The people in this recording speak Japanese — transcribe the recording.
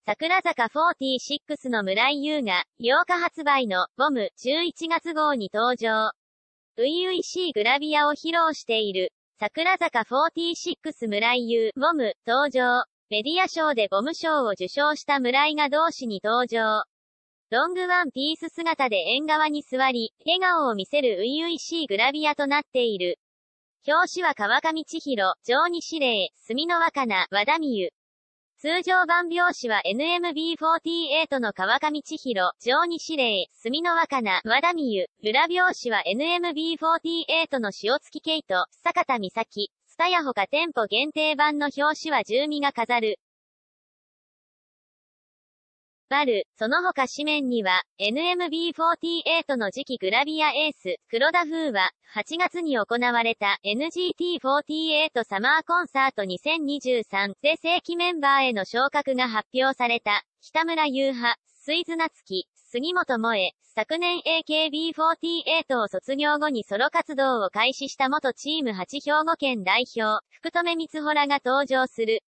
桜坂46の村井優が、8日発売の、ボム、11月号に登場。初々しいグラビアを披露している。桜坂46村井優、ボム、登場。メディア賞でボム賞を受賞した村井が同誌に登場。ロングワンピース姿で縁側に座り、笑顔を見せる初々しいグラビアとなっている。表紙は川上千尋、上西礼、住野若菜、和田美優。通常版表紙は NMB48 の川上千尋、上西礼、住野若菜、和田美優。裏表紙は NMB48 の塩月圭と、坂田美咲。ツタヤ他店舗限定版の表紙は十味が飾る。その他紙面には、NMB48 の次期グラビアエース、黒田風は、8月に行われた NGT48 サマーコンサート2023で正規メンバーへの昇格が発表された、北村優葉、水津夏樹、杉本萌え、昨年 AKB48 を卒業後にソロ活動を開始した元チーム8兵庫県代表、福留光穂らが登場する。